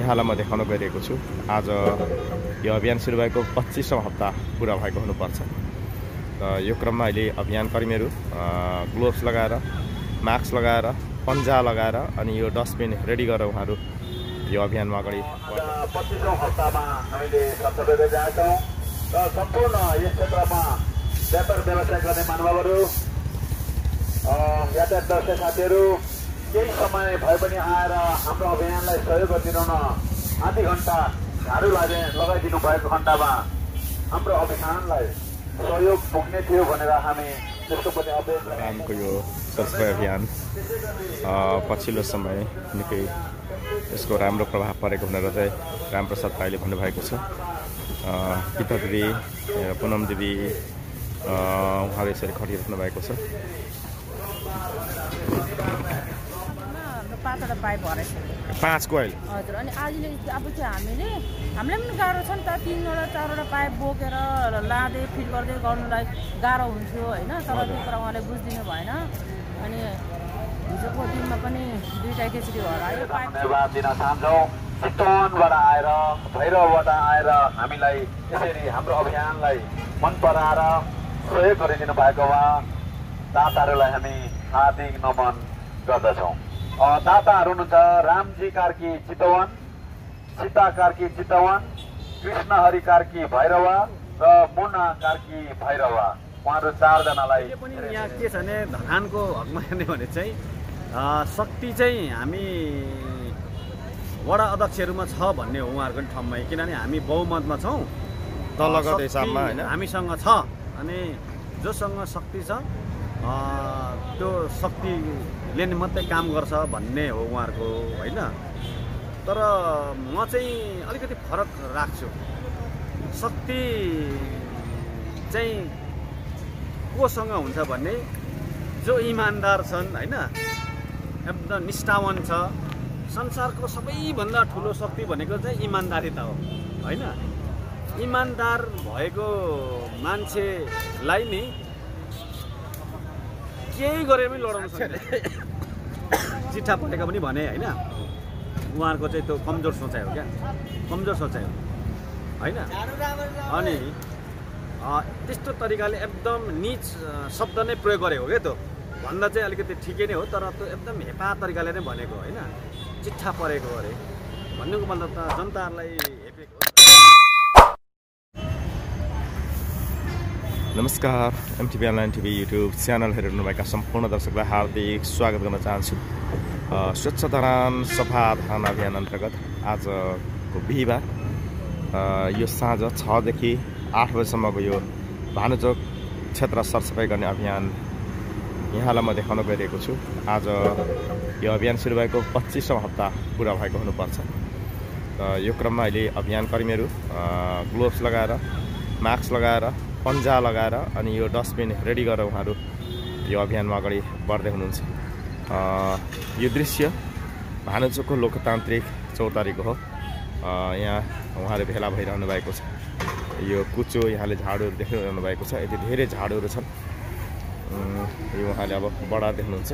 यहाँलाई म देखाउन गइरहेको छु। आज यो अभियान सुरु भएको 25औं हप्ता पुरा भएको हुनुपर्छ। र यो क्रममा अहिले अभियान कर्मीहरू ग्लोभ्स लगाएर, मास्क लगाएर, पन्जा लगाएर अनि यो डस्टबिन रेडी गरेर उहाँहरू यो अभियानमा अगाडि 25औं हप्तामा हामीले सञ्चालन गरिरहेका छौँ र सम्पूर्ण यस क्षेत्रमा व्यापार व्यवसाय गर्ने महानुभावहरू, यातायात व्यवसाय साथीहरू केही समय भए पनि आएर हाम्रो अभियानलाई सहयोग गरिदिनु न। आधी घण्टा झाडु लगाइदिनु भएको खण्डमा हाम्रो अभियानलाई सहयोग पुग्ने थियो भनेर हामी त्यस्तो पनि रामको यो सरसफाइ अभियान पछिल्लो समय निकै यसको राम्रो प्रभाव परेको भनेर चाहिँ रामप्रसाद राईले भन्नुभएको छ। गीता दिदी, पुनम दिदी उहाँले यसरी खटिराख्नु भएको छ। 5वटा पाइप भरेछ 5 कोइल हजुर। अनि अहिले अब चाहिँ हामीलाई पनि गाह्रो छ नि त, 3वटा 4वटा पाइप बोकेर लाँदै फिट गर्दै गर्नुलाई गाह्रो हुन्थ्यो होइन। तर त्यो कुरा उहाँले बुझिदिनु भएन। अनि हिजोको दिनमा पनि 2टा केसरी हरायो। धन्यवाद दिन चाहन्छौँ। चितवनबाट आएर, भैरवबाट आएर हामीलाई यसरी हाम्रो अभियानलाई मन पराएर सहयोग गरिदिनु भएकोमा दाताहरूलाई हामी हार्दिक नमन गर्दछौँ। दाताहरू हुनुहुन्छ रामजी कार्की चितवन, सीता कार्की चितवन, कृष्ण हरि कार्की भैरवा र मुना कार्की भैरवा। उहाँहरू 4 जनालाई पनि यहाँ के छ भने धरानको हकमा हेर्ने भने चाहिँ शक्ति चाहिँ हामी वडा अध्यक्षहरूमा छ भन्ने हो उहाँहरूको पनि ठाउँमा। किनभने हामी बहुमतमा छौँ तलगत हिसाबमा होइन, हामीसँग छ। अनि जोसँग शक्ति छ त्यो शक्तिले नै मात्रै काम गर्छ भन्ने हो उहाँहरूको होइन। तर म चाहिँ अलिकति फरक राख्छु। शक्ति चाहिँ कोसँग हुन्छ भन्ने जो इमान्दार छन् होइन, एकदम निष्ठावान छ। संसारको सबैभन्दा ठुलो शक्ति भनेको चाहिँ इमान्दारिता हो होइन। इमान्दार भएको मान्छेलाई नि केही गरेर पनि लडाउन सक्छ। चिठा पढेका पनि भने होइन, उहाँहरूको चाहिँ त्यो कमजोर सोचाइ हो क्या, कमजोर सोचाइ हो होइन। अनि त्यस्तो तरिकाले एकदम निच शब्द नै प्रयोग गरेको क्या, त्यो भन्दा चाहिँ अलिकति ठिकै नै हो। तर त्यो एकदम हेपा तरिकाले नै भनेको होइन, चिठा परेको अरे भन्नुको मतलब त जनताहरूलाई हेपेको। नमस्कार, MTV online TV YouTube channel हेर्नुभएका सम्पूर्ण दर्शकलाई हार्दिक स्वागत गर्न चाहन्छु। स्वच्छ धरान सफा धरान अभियान अन्तर्गत आजको बिहिबार यो साँझ 6 देखि 8 बजीसम्मको यो भानुचोक क्षेत्र सरसफाइ गर्ने अभियान यहाँलाई म देखाउन गइरहेको छु। आज यो अभियान सुरु भएको 25औं हप्ता पुरा भएको हुनुपर्छ। र यो क्रममा अहिले अभियान कर्मीहरू ग्लोभ्स लगाएर, मास्क लगाएर, पन्जा लगाएर अनि यो डस्टबिन रेडी गरेर उहाँहरू यो अभियानमा अगाडि बढ्दै हुनुहुन्छ। यो दृश्य भानुचोकको लोकतान्त्रिक चौतारीको हो। यहाँ उहाँहरू भेला भइरहनु भएको छ। यो कुचो यहाँले झाडुहरू देखिरहनु भएको छ। यति धेरै झाडुहरू छन्। यो उहाँले अब बढाएर देख्नुहुन्छ।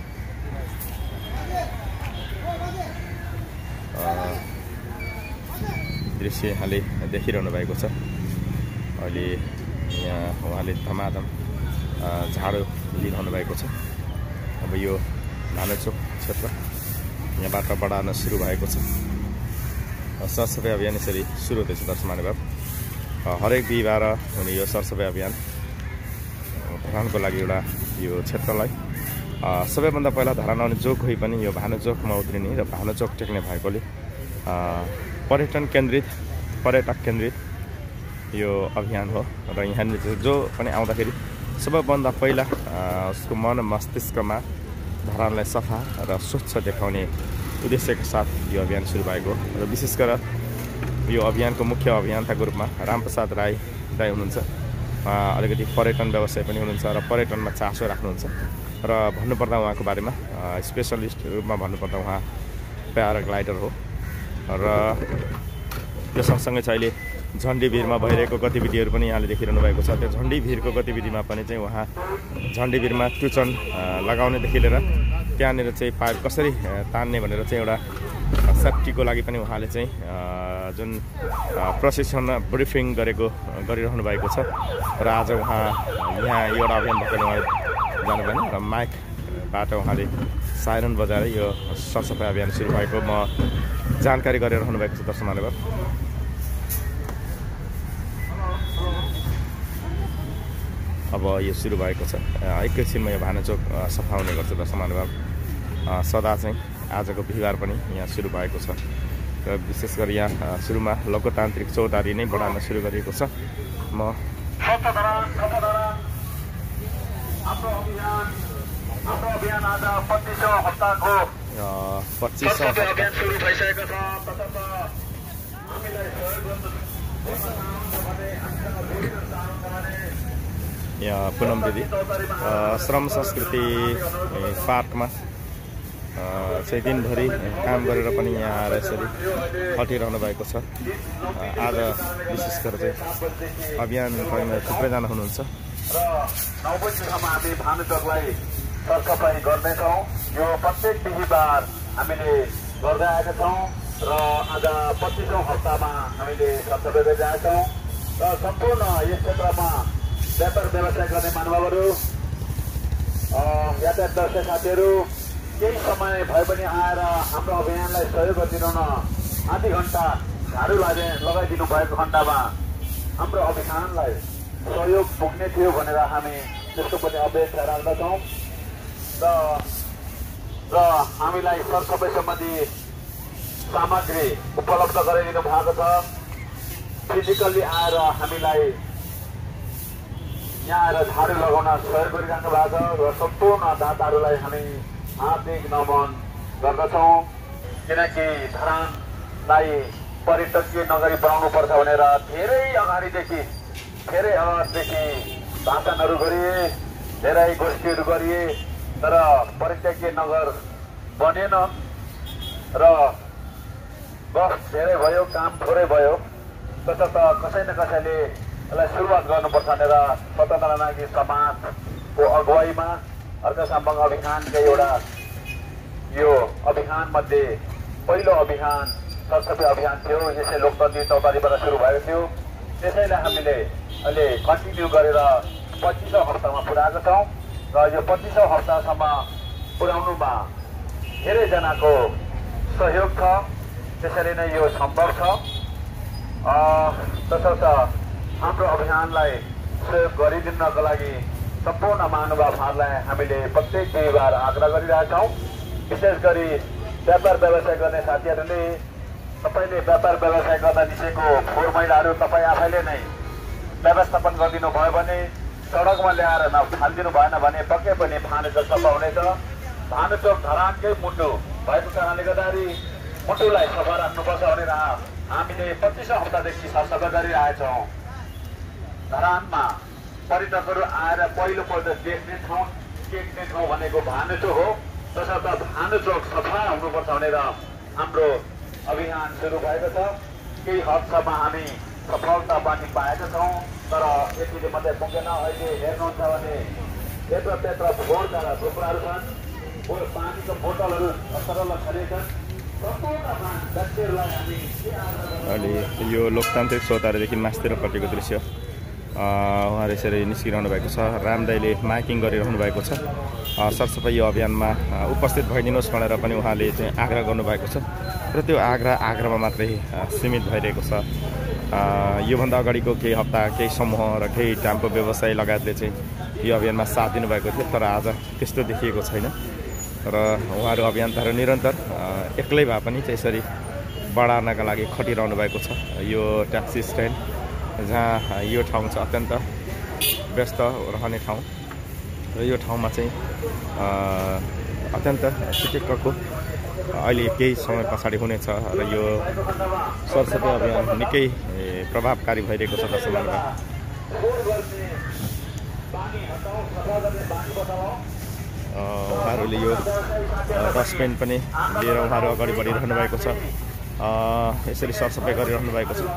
दृश्य यहाँले देखिरहनु भएको छ। अहिले यहाँ उहाँले धमाधम झाडु लिइरहनु भएको छ। अब यो भानुचोक क्षेत्र यहाँबाट बढाउन सुरु भएको छ। सरसफाइ अभियान यसरी सुरु हुँदैछ दर्शक महानुभाव। हरेक बिहिबार हुने यो सरसफाइ अभियान धरानको लागि एउटा यो क्षेत्रलाई सबैभन्दा पहिला धरान आउने जो कोही पनि यो भानुचोकमा उत्रिने र भानुचोक टेक्ने भएकोले पर्यटक केन्द्रित यो अभियान हो। र यहाँनिर जो पनि आउँदाखेरि सबैभन्दा पहिला उसको मन मस्तिष्कमा धरानलाई सफा र स्वच्छ देखाउने उद्देश्यका साथ यो अभियान सुरु भएको हो। र विशेष गरेर यो अभियानको मुख्य अभियन्ताको रूपमा रामप्रसाद राई हुनुहुन्छ। अलिकति पर्यटन व्यवसाय पनि हुनुहुन्छ र पर्यटनमा चासो राख्नुहुन्छ। र भन्नुपर्दा उहाँको बारेमा स्पेसलिस्ट रूपमा भन्नुपर्दा उहाँ प्याराग्लाइडर हो। र यो सँगसँगै चाहिँ अहिले झन्डी भिरमा भइरहेको गतिविधिहरू पनि यहाँले देखिरहनु भएको छ। त्यो झन्डी भिरको गतिविधिमा पनि चाहिँ उहाँ झन्डी भिरमा ट्युचन लगाउनेदेखि लिएर त्यहाँनिर चाहिँ पाइप कसरी तान्ने भनेर चाहिँ एउटा सेफ्टीको लागि पनि उहाँले चाहिँ जुन प्रशिक्षण ब्रिफिङ गरिरहनु भएको छ र आज उहाँ यहाँ एउटा अभियान भएकोले उहाँले जानुभएन र माइकबाट उहाँले साइरन बजाएर यो सरसफाइ अभियान सुरु भएको म जानकारी गरिरहनु भएको छ दर्शक महानुभाव। अब यो सुरु भएको छ, एकैछिनमा यो भानुचोक सफा हुने गर्छ दर्शक महानुभाव। सदा चाहिँ आजको बिहिबार पनि यहाँ सुरु भएको छ र विशेष गरी यहाँ सुरुमा लोकतान्त्रिक चौतारी नै बढाउन सुरु गरिएको छ। म हाम्रो अभियान आज 25औं हप्ताको 25औं अभियान सुरु भइसकेको छ। तसर्थ हामीलाई सहयोग गर्नु यहाँ पुनम दिदी श्रम संस्कृति पार्कमा चाहिँ दिनभरि काम गरेर पनि यहाँ आएर यसरी खटिरहनु भएको छ। आज विशेष गरेर चाहिँ अभियान गर्न थुप्रैजना हुनुहुन्छ र 9 बजीसम्म हामी भानुचोकलाई सरसफाइ गर्दैछौँ। यो प्रत्येक बिहिबार हामीले गर्दै आएका छौँ र आज 25औं हप्तामा हामीले सरसफाइ गरिरहेका छौँ र सम्पूर्ण यस क्षेत्रमा व्यापार व्यवसाय गर्ने महानुभावहरू, यातायात व्यवसाय साथीहरू केही समय भए पनि आएर हाम्रो अभियानलाई सहयोग गरिदिनु न। आधी घन्टा झाडु लगाइदिनु भएको खण्डमा हाम्रो अभियानलाई सहयोग पुग्ने थियो भनेर हामी त्यसको पनि अपेक्षा राख्दछौँ र हामीलाई सरसफाइ सम्बन्धी सामग्री उपलब्ध गराइदिनु भएको छ। फिजिकल्ली आएर हामीलाई यहाँ आएर झाडु लगाउन सहयोग गरिरहनु भएको छ र सम्पूर्ण दाताहरूलाई हामी हार्दिक नमन गर्दछौँ। किनकि धरानलाई पर्यटकीय नगरी बनाउनुपर्छ भनेर धेरै अगाडिदेखि भाषणहरू गरिए, धेरै गोष्ठीहरू गरिए, तर पर्यटकीय नगर बनेन र गफ धेरै भयो, काम थोरै भयो। तसर्थ कसै न कसैले यसलाई सुरुवात गर्नुपर्छ भनेर स्वतन्त्र नागरिक समाजको अगुवाईमा अर्कसाम्बङ अभियानकै एउटा यो अभियान मध्ये पहिलो अभियान सरसफाइ अभियान थियो। यसै लोकतन्त्र चौतारीबाट सुरु भएको थियो। त्यसैलाई हामीले अहिले कन्टिन्यू गरेर 25औं हप्तामा पुर्याएको छौँ र यो 25औं हप्तासम्म पुर्याउनुमा धेरैजनाको सहयोग छ। त्यसैले नै यो सम्भव छ। तसर्थ हाम्रो अभियानलाई सहयोग गरिदिनको लागि सम्पूर्ण महानुभावहरूलाई हामीले प्रत्येक बिहिबार आग्रह गरिरहेछौँ। विशेष गरी व्यापार व्यवसाय गर्ने साथीहरूले तपाईँले व्यापार व्यवसाय गर्दा निस्केको फोहोर मैलाहरू तपाईँ आफैले नै व्यवस्थापन गरिदिनु भयो भने, सडकमा ल्याएर फालिदिनु भएन भने पक्कै पनि भानुचोक सफा हुनेछ। भानुचोक धरानकै मुटु भएको कारणले गर्दाखेरि मुटुलाई सफा राख्नुपर्छ भनेर हामीले 25औं हप्तादेखि सरसफाइ गरिरहेछौँ। धरानमा पर्यटकहरू आएर पहिलोपल्ट देख्ने ठाउँ भनेको भानुचोक हो। तसर्थ भानुचोक सफा हुनुपर्छ भनेर हाम्रो अभियान सुरु भएको छ। केही हदसम्म हामी सफलता पनि पाएका छौँ, तर यतिले मात्रै पुगेन। अहिले हेर्नुहुन्छ भने यत्र फोहोरका थुप्राहरू छन्, पानीको बोतलहरू सरल छरिएछन्। अहिले यो लोकतान्त्रिक चौतारीदेखि मास्तिरपट्टिको दृश्य उहाँले यसरी निस्किरहनु भएको छ। रामदाईले माइकिङ गरिरहनु भएको छ। सरसफाइ यो अभियानमा उपस्थित भइदिनुहोस् भनेर पनि उहाँले चाहिँ आग्रह गर्नुभएको छ र त्यो आग्रहमा मात्रै सीमित भइरहेको छ। योभन्दा अगाडिको केही हप्ता केही समूह र केही टाम्पो व्यवसायी लगायतले चाहिँ यो अभियानमा साथ दिनुभएको थियो, तर आज त्यस्तो देखिएको छैन र उहाँहरू अभियन्ताहरू निरन्तर एक्लै भए पनि त्यसरी बढार्नका लागि खटिरहनु भएको छ। यो ट्याक्सी स्ट्यान्ड जहाँ यो ठाउँ चाहिँ अत्यन्त व्यस्त रहने ठाउँ र यो ठाउँमा चाहिँ अत्यन्त चिटिक्कको अहिले केही समय पछाडि हुनेछ र यो सरसफाइ अभियान निकै प्रभावकारी भइरहेको छ। दर्शकहरू उहाँहरूले यो डस्टबिन पनि लिएर उहाँहरू अगाडि बढिरहनु भएको छ। यसरी सरसफाइ गरिरहनु भएको छ।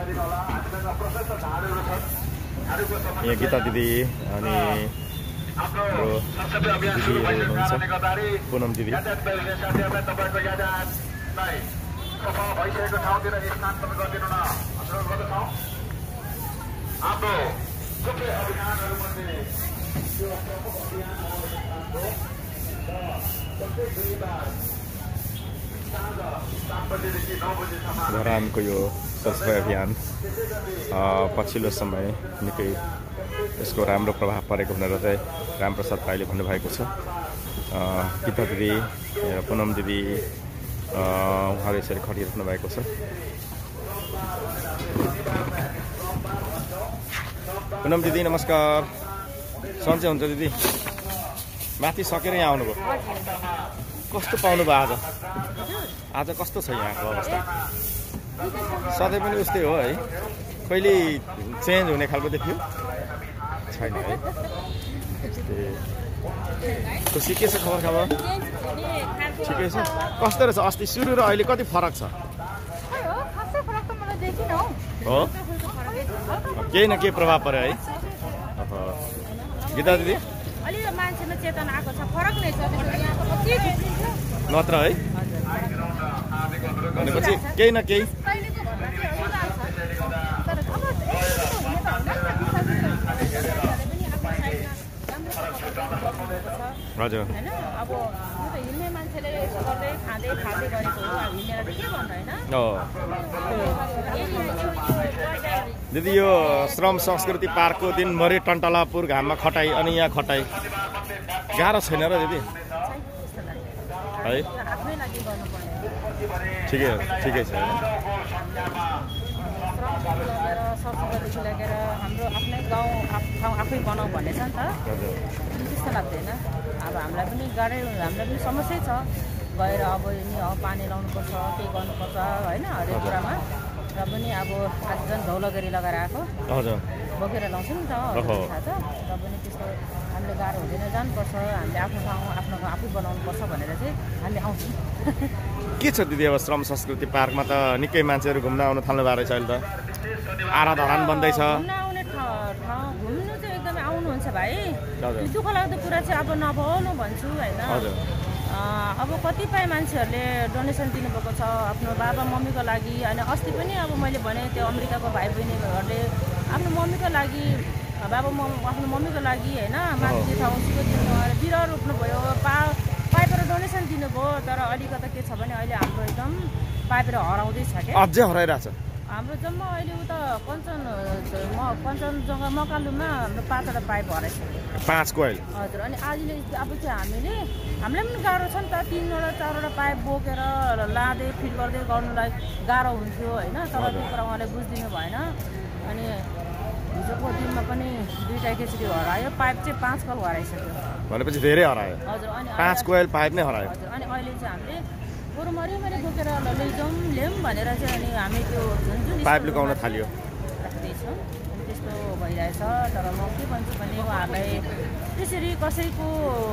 यहाँ गीता दिदी अनि हाम्रो दिदीहरू हुनुहुन्छ, पुनम दिदी सफा भइसकेको ठाउँतिर स्नान पनि गरिदिनु न अनुरोध गर्दछौँ। हाम्रो सबै अभियानहरूमध्ये यो प्रमुख अभियान हो स्नानको र प्रत्येक बिहिबार साँझ 7 बजेदेखि 9 बजेसम्म धरानको यो सरसफाइ अभियान पछिल्लो समय निकै यसको राम्रो प्रभाव परेको भनेर चाहिँ रामप्रसाद पाईले भन्नुभएको छ। गीता दिदी पुनम दिदी उहाँले यसरी खटिराख्नु भएको छ। पुनम दिदी नमस्कार। सन्चै हुन्छ दिदी? माथि सकेर यहाँ आउनुभयो, कस्तो पाउनु भयो आज? आज कस्तो छ यहाँको अवस्था? सधैँ पनि उस्तै हो है, कहिले चेन्ज हुने खालको देखियो छैन है? खुसी के छ खबर खबर? ठिकै छ। कस्तो रहेछ अस्ति सुरु र अहिले कति फरक छ? हो केही न केही प्रभाव पर्यो है? गीता दिदी मान्छेमा चेतना आएको छ, फरक नै छ नत्र है? भनेपछि केही न केही हजुर हैन। अब हिँड्ने मान्छेले यसो गर्दै खाँदै खाँदै गरेको हो, हिँडेर के भन्नु हैन। दिदी यो श्रम संस्कृति पार्कको दिनभरि टन्टलापुर घाममा खटाइ अनि यहाँ खटाइ गाह्रो छैन र दिदी? है आफ्नै लागि गर्नुपर्ने ठिकै ठिकै छ होइन? सरसफाइदेखि लगेर हाम्रो आफ्नै गाउँ ठाउँ आफै बनाऊ भन्ने छ नि त, त्यस्तो लाग्दैन। अब हामीलाई पनि गाह्रै, हामीलाई पनि समस्या छ गएर अब पानी लाउनुपर्छ, के गर्नुपर्छ होइन हरेक कुरामा। र पनि अब आज झन् धौलागरी लगाएर आएको बोकेर लाउँछ नि त, थाहा छ। र पनि त्यस्तो हामीले गाह्रो हुँदैन, जानुपर्छ हामीले आफ्नो ठाउँ आफ्नो आफै बनाउनुपर्छ भनेर चाहिँ हामीले आउँछौँ। के छ दिदी अब श्रम संस्कृति पार्कमा त निकै मान्छेहरू घुम्न आउनु थाल्नु भएको रहेछ अहिले त, आराधरान बन्दैछ। घुम्न आउने ठाउँ घुम्नु चाहिँ एकदमै आउनुहुन्छ भाइ। दुःख लाग्दो कुरा चाहिँ अब नभनु भन्छु होइन। अब कतिपय मान्छेहरूले डोनेसन दिनुभएको छ आफ्नो बाबा मम्मीको लागि। अनि अस्ति पनि अब मैले भने त्यो अमेरिकाको भाइ बहिनीहरूले आफ्नो मम्मीको लागि, आफ्नो मम्मीको लागि होइन माथि ठाउँ सिको दिनुभयो, बिरुवा रोप्नुभयो, पाइपहरू डोनेसन दिनुभयो। तर अलिकति के छ भने अहिले हाम्रो एकदम पाइपहरू हराउँदैछ क्या, अझै हराइरहेछ हाम्रो। जम्मा अहिले उता कञ्चनजङ्घा मकालुमा हाम्रो 5वटा पाइप हराइसक्यो, 5 कोइल। हजुर। अनि अहिले अब चाहिँ हामीलाई पनि गाह्रो छ नि त, 3वटा 4वटा पाइप बोकेर लाँदै फिट गर्दै गर्नुलाई गाह्रो हुन्थ्यो होइन। तर त्यो कुरा उहाँले बुझिदिनु भएन। अनि हिजोको दिनमा पनि 2टा केसरी हरायो, पाइप चाहिँ 5 कल हराइसक्यो भनेपछि धेरै हरायो। हजुर। अनि 5 कोइल पाइप नै हरायो। हजुर। अनि अहिले चाहिँ हामीले बरु मरिमरि बोकेर लैजाउँ ल्याउँ भनेर चाहिँ अनि हामी त्यो जुन पाइप लुकाउन थाल्यो राख्दैछौँ। अनि त्यस्तो भइरहेछ। तर म के भन्छु भने उहाँहरूलाई त्यसरी कसैको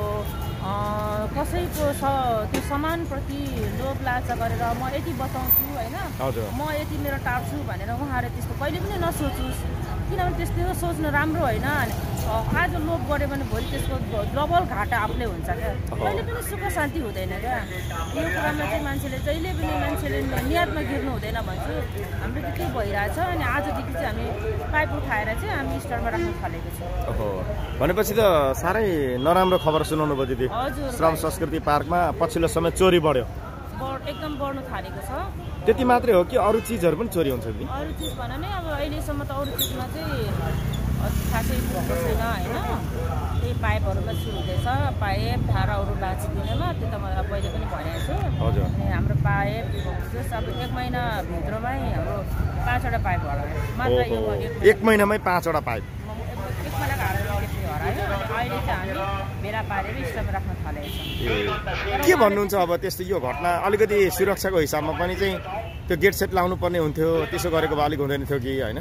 त्यो सामानप्रति लोभ लालसा गरेर म यति बचाउँछु होइन, म यति मेरो टार्छु भनेर उहाँहरूले त्यस्तो कहिले पनि नसोचोस्। किनभने त्यस्तो सोच्नु राम्रो होइन। आज लोभ गऱ्यो भने भोलि त्यसको डबल घाटा आफूले हुन्छ क्या, कहिले पनि सुख शान्ति हुँदैन क्या। यो कुरामा चाहिँ मान्छेले नियतमा गिर्नु हुँदैन भन्छु। हाम्रो त के भइरहेछ। अनि आजदेखि चाहिँ हामी पाइप उठाएर चाहिँ हामी स्टोरमा राख्न थालेको छौँ। भनेपछि त साह्रै नराम्रो खबर सुनाउनु भयो दिदी। हजुर। श्रम संस्कृति पार्कमा पछिल्लो समय चोरी बढ्यो, एकदम बढ्नु थालेको छ। त्यति मात्रै हो कि अरू चिजहरू पनि चोरी हुन्छ दिदी? अरू चिज भन नै अब अहिलेसम्म त अरू चिजमा चाहिँ खासै भएको छैन होइन। त्यही पाइपहरूमा सुरु हुँदैछ, पाइप धाराहरू बाँचिदिनेमा, त्यो त मैले पहिले पनि भनेको छु। अनि हाम्रो पाइप जस अब 1 महिनाभित्रमै हाम्रो 5वटा पाइप हरायो मात्र। 1 महिनामै 5वटा पाइप 1 महिनाको हरायो। अनि अहिले चाहिँ हामी भेला पारेर स्टोरमा राख्न थालेको छौँ। के भन्नुहुन्छ अब त्यस्तो यो घटना अलिकति सुरक्षाको हिसाबमा पनि चाहिँ त्यो गेट सेट लाउनु पर्ने हुन्थ्यो, त्यसो गरेको भए अलिक हुँदैन थियो कि होइन?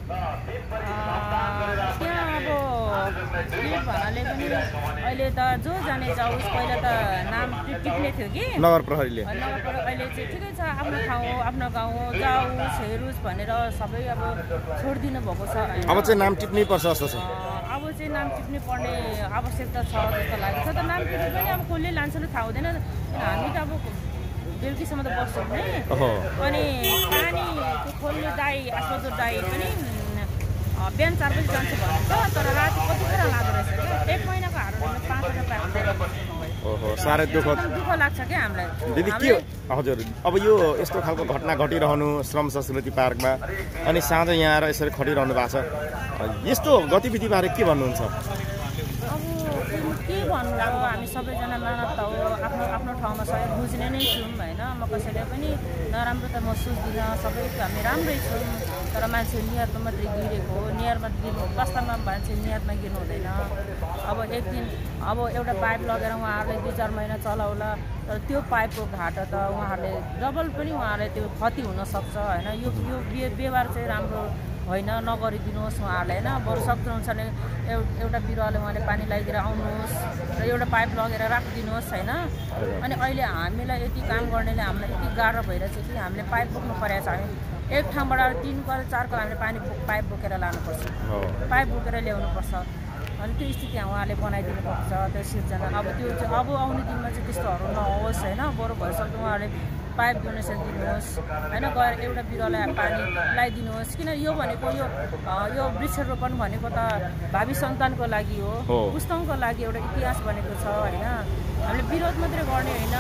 त्यहाँ अब गेट भन्नाले पनि अहिले त जो जाने जाओस्, पहिला त नाम टिप्ने थियो कि नगर प्रहरीले। अहिले चाहिँ ठिकै छ, आफ्नो ठाउँ हो, आफ्नो गाउँ हो, जाओस् हेरोस् भनेर सबै अब छोडिदिनु भएको छ। अब चाहिँ नाम टिप्नै पर्छ जस्तो छ। अब चाहिँ नाम टिप्नै पर्ने आवश्यकता छ जस्तो लागेको छ। त नाम टिप्ने पनि अब कसले लान्छ थाहा हुँदैन। हामी त अब बेलुकीसम्म त बस्छौँ नि। ओहो अनि पानी त्यो खोल्ने दाई आसपासको दाई पनि बिहान 4 बजी जान्छ भन्छ, तर राति कति बेला लाग्दो रहेछ क्या। 1 महिनाको हार्डवेयरमा 5वटा पाइप। ओहो साह्रै दुःख लाग्छ क्या हामीलाई। दिदी के हजुर अब यो यस्तो खालको घटना घटिरहनु श्रम संस्कृति पार्कमा अनि साँझ यहाँ आएर यसरी खटिरहनु भएको छ, यस्तो गतिविधिबारे के भन्नुहुन्छ? के भन्नु अब हामी सबैजना मानव त हो, आफ्नो आफ्नो ठाउँमा सबै बुझ्ने नै छौँ होइन। म कसैले पनि नराम्रो त महसुस दिनँ, सबै हामी राम्रै छौँ, तर मान्छे नियतमा मात्रै गिरेको हो। नियरमा गिर्नु वास्तवमा मान्छे नियतमा गिर्नु हुँदैन। अब एक दिन अब एउटा पाइप लगेर उहाँहरूले 2-4 महिना चलाउला, तर त्यो पाइपको घाटा त उहाँहरूले डबल पनि उहाँहरूले त्यो क्षति हुनसक्छ होइन। यो व्यवहार चाहिँ राम्रो होइन, नगरिदिनुहोस् उहाँहरूले होइन। बरु सक्नुहुन्छ भने एउटा बिरुवाले उहाँले पानी लगाइदिएर आउनुहोस् र एउटा पाइप लगेर राखिदिनुहोस् होइन। अनि अहिले हामीलाई यति काम गर्नेले हामीलाई यति गाह्रो भइरहेछ कि हामीले पाइप बोक्नु परेको छ। हामी एक ठाउँबाट 3 कल 4 कल हामीले पाइप बोकेर लानुपर्छ, पाइप बोकेर ल्याउनुपर्छ। अनि त्यो स्थिति उहाँले बनाइदिनु पर्छ त्यो सिर्जना। अब त्यो चाहिँ अब आउने दिनमा चाहिँ त्यस्तोहरू नहोस् होइन। बरु भइसक्दो उहाँहरूले पाइप डोनेसन दिनुहोस् होइन, गएर एउटा बिरुवालाई पानी लगाइदिनुहोस्। किन यो भनेको यो वृक्षरोपण भनेको त भावी सन्तानको लागि हो, पुस्तौँको लागि एउटा इतिहास बनेको छ होइन। हामीले विरोध मात्रै गर्ने होइन,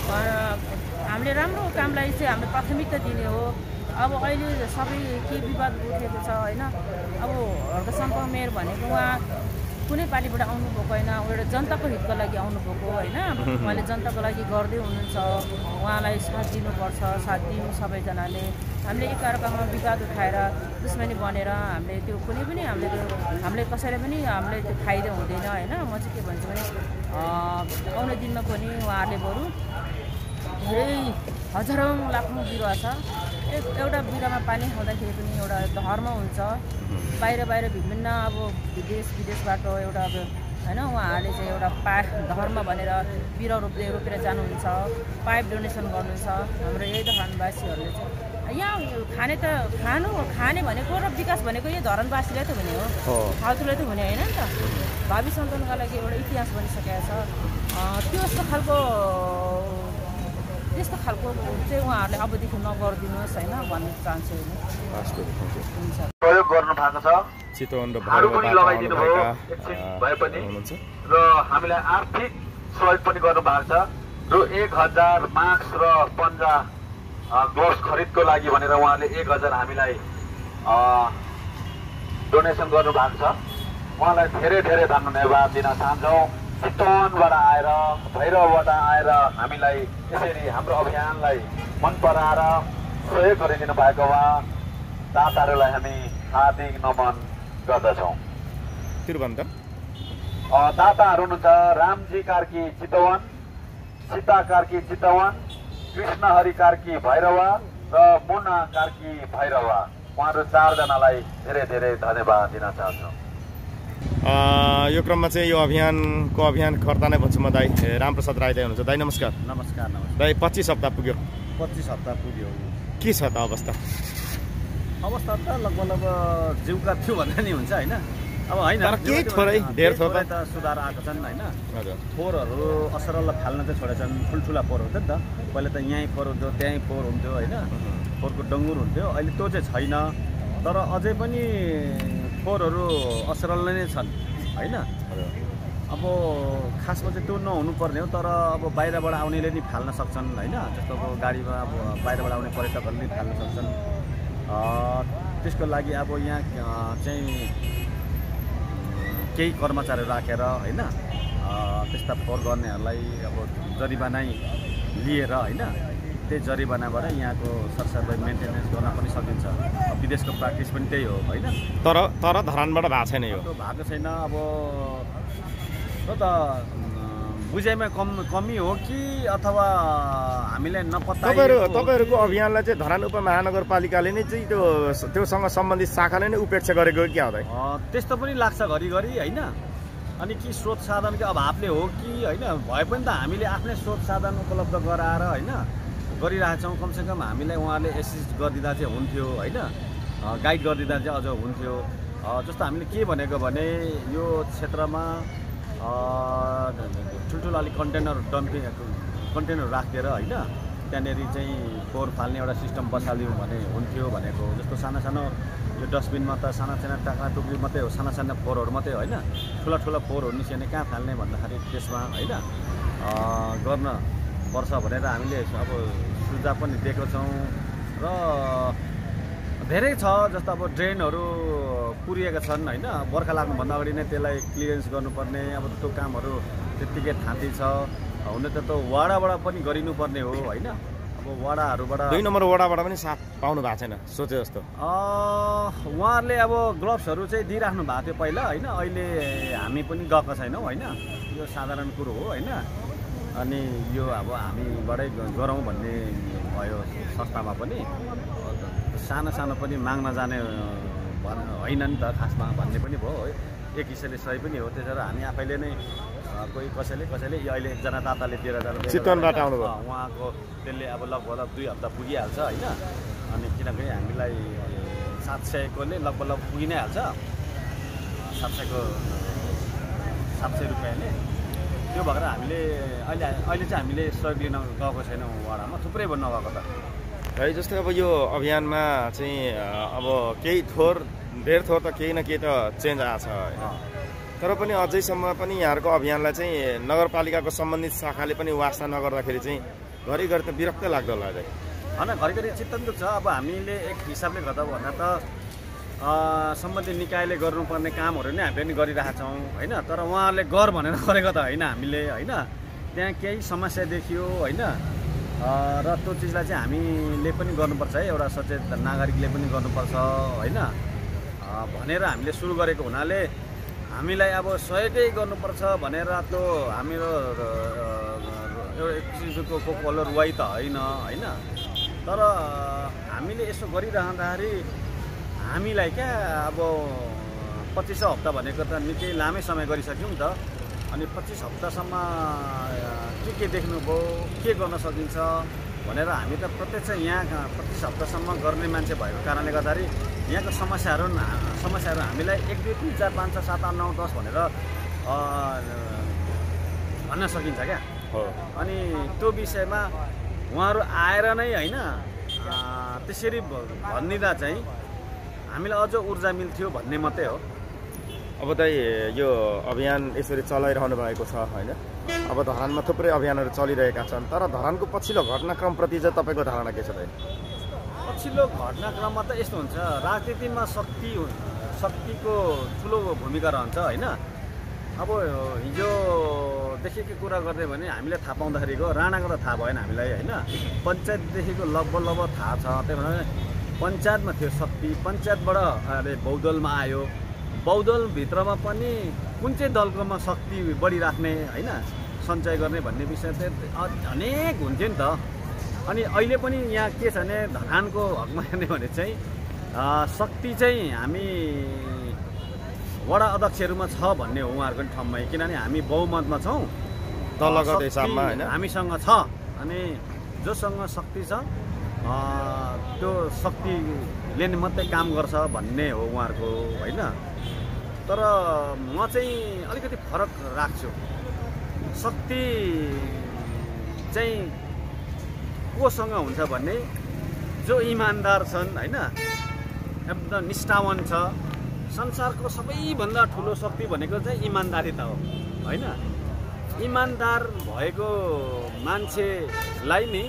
हामीले राम्रो कामलाई चाहिँ हामीले प्राथमिकता दिने हो। अब अहिले सबै के विवाद उठेको छ होइन। अब हर्कशङ्कर मेयर भनेको उहाँ कुनै पार्टीबाट आउनुभएको होइन, एउटा जनताको हितको लागि आउनुभएको होइन। उहाँले जनताको लागि गर्दै हुनुहुन्छ, उहाँलाई साथ दिनुपर्छ, साथ दिनु सबैजनाले। हामीले एकअर्कामा विवाद उठाएर दुश्मनी बनेर हामीले त्यो कुनै पनि हामीले कसैले पनि हामीले त्यो फाइदा हुँदैन होइन। म चाहिँ के भन्छु भने आउने दिनमा पनि उहाँहरूले बरु धेरै हजारौँ लाखौँ बिरुवा छ, एउटा बिरुवामा पानी खाँदाखेरि पनि एउटा धर्म हुन्छ। बाहिर विभिन्न अब विदेशबाट एउटा होइन उहाँहरूले चाहिँ एउटा धर्म भनेर बिरुवा रोपेर जानुहुन्छ, पाइप डोनेसन गर्नुहुन्छ। हाम्रो यही धरानवासीहरूले चाहिँ यहाँ खाने भनेको र विकास भनेको यो धरानवासीलाई त हुने हो, फाल्तुलाई त हुने होइन नि त। भावी सन्तानका लागि एउटा इतिहास बनिसकेको छ। त्यस्तो खालको चाहिँ उहाँहरूले अबदेखि नगरिदिनुहोस् होइन भन्ने चाहन्छु। प्रयोग गर्नु भएको छ, चितवन र लगाइदिनु भयो भए पनि, र हामीलाई आर्थिक सहयोग पनि गर्नु भएको छ। जो 1000 मास्क र पन्जा ग्लोभ्स खरिदको लागि भनेर उहाँले 1000 हामीलाई डोनेसन गर्नु भएको छ। उहाँलाई धेरै धेरै धन्यवाद दिन चाहन्छौँ। चितवनबाट आएर भैरवबाट आएर हामीलाई यसरी हाम्रो अभियानलाई मन पराएर सहयोग गरिदिनु भएकोमा दाताहरूलाई हामी हार्दिक नमन गर्दछौँ। दाताहरू हुनुहुन्छ रामजी कार्की चितवन, सीता कार्की चितवन, कृष्ण हरि कार्की भैरवा र मुना कार्की भैरवा। उहाँहरू 4 जनालाई धेरै धेरै धन्यवाद दिन चाहन्छौँ। यो क्रममा चाहिँ यो अभियानकर्ता नै भन्छु म दाइ रामप्रसाद राई दाइ हुनुहुन्छ। दाइ नमस्कार। नमस्कार। दाइ 25 हप्ता पुग्यो। 25 हप्ता पुग्यो। के छ त अवस्था? त लगभग जिउका थियो भन्दा नि हुन्छ होइन। अब होइन केही थोरै धेर थोरै त सुधार आएको छन् होइन। फोहोरहरू असरल फाल्न चाहिँ छोडेछन्। ठुल्ठुला फोहोर हुन्थ्यो नि त पहिला, त यहीँ फोहोर हुन्थ्यो त्यहीँ फोहोर हुन्थ्यो होइन, फोहोरको डङ्गुर हुन्थ्यो। अहिले त्यो चाहिँ छैन, तर अझै पनि फोहोरहरू असरल नै छन् होइन। अब खासमा चाहिँ त्यो नहुनुपर्ने हो, तर अब बाहिरबाट आउनेले नि फाल्न सक्छन् होइन। जस्तो अब गाडीमा अब बाहिरबाट आउने पर्यटकहरूले नि फाल्न सक्छन्। त्यसको लागि अब यहाँ चाहिँ केही कर्मचारीहरू राखेर होइन त्यस्ता फोहोर गर्नेहरूलाई अब जरिवानै लिएर होइन, त्यही जरिवानाबाट यहाँको सरसफाइ मेन्टेनेन्स गर्न पनि सकिन्छ। विदेशको प्र्याक्टिस पनि त्यही हो होइन। तर धरानबाट भएको छैन, यो भएको छैन। अब त बुझाइमा कमी हो कि अथवा हामीलाई नपत्ता? तपाईँहरूको अभियानलाई चाहिँ धरान उपमहानगरपालिकाले नै चाहिँ त्योसँग सम्बन्धित शाखाले नै उपेक्षा गरेको क्या हो? त्यस्तो पनि लाग्छ घरिघरि होइन। अनि कि स्रोत साधनको अभावले हो कि होइन, भए पनि त हामीले आफ्नै स्रोत साधन उपलब्ध गराएर होइन गरिरहेछौँ। कमसेकम हामीलाई उहाँले एसिस्ट गरिदिँदा चाहिँ हुन्थ्यो होइन, गाइड गरिदिँदा चाहिँ अझ हुन्थ्यो। जस्तो हामीले के भनेको भने यो क्षेत्रमा ठुल्ठुलो अलिक कन्टेनर राखिदिएर होइन त्यहाँनिर चाहिँ फोहोर फाल्ने एउटा सिस्टम बसाल्यौँ भने हुन्थ्यो भनेको। जस्तो साना सानो यो डस्टबिनमा त साना साना टाक्रा टुक्री मात्रै हो, साना साना फोहोरहरू मात्रै होइन, ठुला ठुला फोहोरहरू निस्किने कहाँ फाल्ने भन्दाखेरि त्यसमा होइन गर्न पर्छ भनेर हामीले अब सुझाव पनि दिएको छौँ। र धेरै छ, जस्तो अब ड्रेनहरू पुरिएका छन् होइन, बर्खा लाग्नुभन्दा अगाडि नै त्यसलाई क्लियरेन्स गर्नुपर्ने, अब त्यो कामहरू त्यत्तिकै थाँती छ। हुन त वाडाबाट पनि गरिनुपर्ने हो होइन। अब वाडाहरूबाट 2 नम्बर वाडाबाट पनि साथ पाउनु भएको छैन सोचे जस्तो। उहाँहरूले अब ग्लोभ्सहरू चाहिँ दिइराख्नु भएको थियो पहिला होइन, अहिले हामी पनि गएका छैनौँ होइन, यो साधारण कुरो हो होइन। अनि यो अब हामीबाटै गरौँ भन्ने भयो संस्थामा पनि, सानो सानो पनि माग्न जाने होइन नि त खासमा भन्ने पनि भयो है, एक हिसाबले सही पनि हो। त्यसो हामी आफैले नै कोही कसैले अहिले एकजना दाताले दिएर जानु चितवनबाट आउनुभयो, उहाँको त्यसले अब लगभग 2 हप्ता पुगिहाल्छ होइन। अनि किनकि हामीलाई 700कोले लगभग पुगि नै हाल्छ, 700 रुपियाँले। त्यो भएर हामीले अहिले चाहिँ हामीले सहयोग लिन गएको छैनौँ वाडामा, थुप्रै भन्नु नगएको त है। जस्तै अब यो अभियानमा चाहिँ अब केही धेर थोर त केही न केही त चेन्ज आएको छ होइन, तर पनि अझैसम्म पनि यहाँहरूको अभियानलाई चाहिँ नगरपालिकाको सम्बन्धित शाखाले पनि वास्ता नगर्दाखेरि चाहिँ घरिघरि त विरक्त लाग्दो होला है होइन। घरिघरि चित्त दुख्छ। अब हामीले एक हिसाबले गर्दा भन्दा त सम्बन्धित निकायले गर्नुपर्ने कामहरू नै हामीले पनि गरिरहेका छौँ होइन, तर उहाँहरूले गर भनेर गरेको त होइन हामीले होइन। त्यहाँ केही समस्या देखियो होइन, र त्यो चिजलाई चाहिँ हामीले पनि गर्नुपर्छ है, एउटा सचेत नागरिकले पनि गर्नुपर्छ होइन भनेर हामीले सुरु गरेको हुनाले हामीलाई अब सहयोगै गर्नुपर्छ भनेर त्यो हाम्रो एउटा एक किसिमको कोकोलो रुवाई त होइन होइन। तर हामीले यसो गरिरहँदाखेरि हामीलाई क्या अब 25 हप्ता भनेको त निकै लामै समय गरिसक्यौँ नि त। अनि 25 हप्तासम्म के देख्नुभयो, के गर्न सकिन्छ भनेर हामी त प्रत्यक्ष यहाँ 25 हप्तासम्म गर्ने मान्छे भएको कारणले गर्दाखेरि यहाँको समस्याहरू हामीलाई 1 2 3 4 5 6 7 8 9 10 भनेर भन्न सकिन्छ क्या हो। अनि त्यो विषयमा उहाँहरू आएर नै होइन त्यसरी भनिदिँदा चाहिँ हामीलाई अझ ऊर्जा मिल्थ्यो भन्ने मात्रै हो। अब त यो अभियान यसरी चलाइरहनु भएको छ होइन, अब धरानमा थुप्रै अभियानहरू चलिरहेका छन्, तर धरानको पछिल्लो घटनाक्रमप्रति चाहिँ तपाईँको धारणा के छ त? पछिल्लो घटनाक्रममा त यस्तो हुन्छ, राजनीतिमा शक्तिको ठुलो भूमिका रहन्छ होइन। अब हिजोदेखिको कुरा गर्ने भने हामीले थाहा पाउँदाखेरिको राणाको त थाहा भएन हामीलाई होइन, पञ्चायतदेखिको लगभग थाहा छ। त्यही भएर पञ्चायतमा थियो शक्ति, पञ्चायतबाट बहुदलमा आयो, बहुदलभित्रमा पनि कुन चाहिँ दलकोमा शक्ति बढी राख्ने होइन, सञ्चय गर्ने भन्ने विषय चाहिँ अनेक हुन्थ्यो नि त। अनि अहिले पनि यहाँ के छ भने धरानको हकमा हेर्ने भने चाहिँ शक्ति चाहिँ हामी वडा अध्यक्षहरूमा छ भन्ने हो उहाँहरूको ठाउँमै, किनभने हामी बहुमतमा छौँ दलगत हिसाबमा होइन, हामीसँग छ। अनि जोसँग शक्ति छ त्यो शक्तिले नै मात्रै काम गर्छ भन्ने हो उहाँहरूको होइन। तर म चाहिँ अलिकति फरक राख्छु, शक्ति चाहिँ कोसँग हुन्छ भन्ने जो इमान्दार छन् होइन, एकदम निष्ठावान छ। संसारको सबैभन्दा ठुलो शक्ति भनेको चाहिँ इमान्दारिता हो होइन। इमान्दार भएको मान्छेलाई नि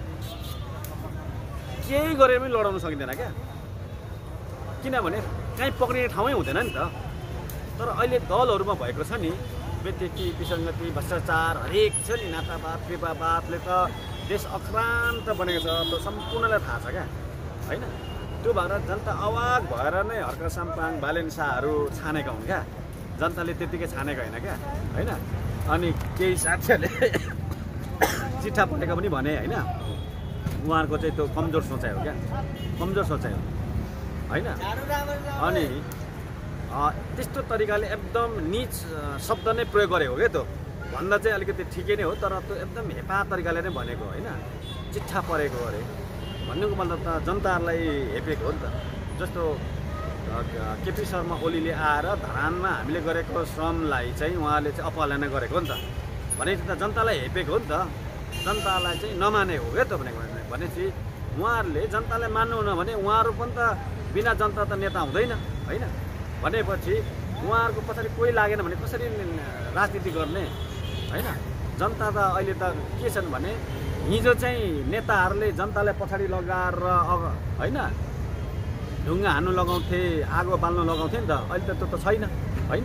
केही गरेर पनि लडाउन सकिँदैन क्या, किनभने कहीँ पक्रिने ठाउँै हुँदैन नि त। तर अहिले दलहरूमा भएको छ नि व्यक्ति विसङ्गति भ्रष्टाचार हरेक छ नि, नातावाद कृपावादले त देश अक्रान्त बनेको छ, त्यो सम्पूर्णलाई थाहा छ क्या होइन। त्यो भएर जनता अवाक भएर नै हर्क साम्पाङ बालेन शाहहरू छानेका हुन् क्या, जनताले त्यत्तिकै छानेको होइन क्या होइन। अनि केही साथीहरूले चिठा पढेका पनि भने होइन, उहाँहरूको चाहिँ त्यो कमजोर सोचाइ हो क्या, कमजोर सोचाइ हो होइन। अनि त्यस्तो तरिकाले एकदम निच शब्द नै प्रयोग गरेको क्या, त्यो भन्दा चाहिँ अलिकति ठिकै नै हो, तर त्यो एकदम हेपा तरिकाले नै भनेको होइन, चिठा परेको अरे भन्नुको मतलब त जनताहरूलाई हेपेको हो नि त। जस्तो केपी शर्मा ओलीले आएर धरानमा हामीले गरेको श्रमलाई चाहिँ उहाँले चाहिँ अपहेलना गरेको हो नि त, भने त जनतालाई हेपेको हो नि त। जनतालाई चाहिँ नमाने हो क्या त भनेपछि उहाँहरूले जनतालाई मान्नु न भने उहाँहरू पनि त बिना जनता त नेता हुँदैन होइन। भनेपछि उहाँहरूको पछाडि कोही लागेन भने कसरी राजनीति गर्ने होइन। जनता त अहिले त के छन् भने हिजो चाहिँ नेताहरूले जनतालाई पछाडि लगाएर होइन ढुङ्गा हान्नु लगाउँथे, आगो बाल्नु लगाउँथे नि त। अहिले त त्यो त छैन होइन।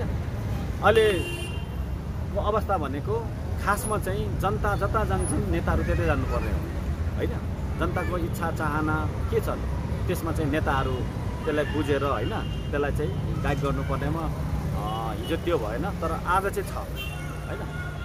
अहिलेको अवस्था भनेको खासमा चाहिँ जनता जता जान्छन् नेताहरू त्यतै जानुपर्ने हो होइन। जनताको इच्छा चाहना के छ त्यसमा चाहिँ नेताहरू त्यसलाई बुझेर होइन त्यसलाई चाहिँ गाइड गर्नुपर्नेमा हिजो त्यो भएन तर आज चाहिँ छ होइन।